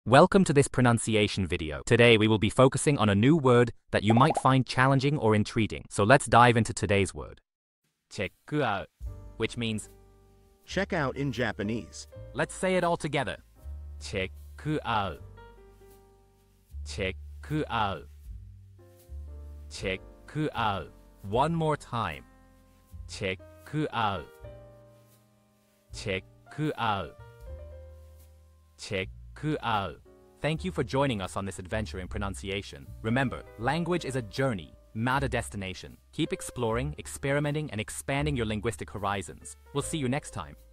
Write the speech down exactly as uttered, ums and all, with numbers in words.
Welcome to this pronunciation video. Today we will be focusing on a new word that you might find challenging or intriguing. So let's dive into today's word. chekkuau, which means check out in Japanese. Let's say it all together. chekkuau. chekkuau. chekkuau. One more time. chekkuau. chekkuau. chekkuau. Thank you for joining us on this adventure in pronunciation. Remember, language is a journey, not a destination. Keep exploring, experimenting, and expanding your linguistic horizons. We'll see you next time.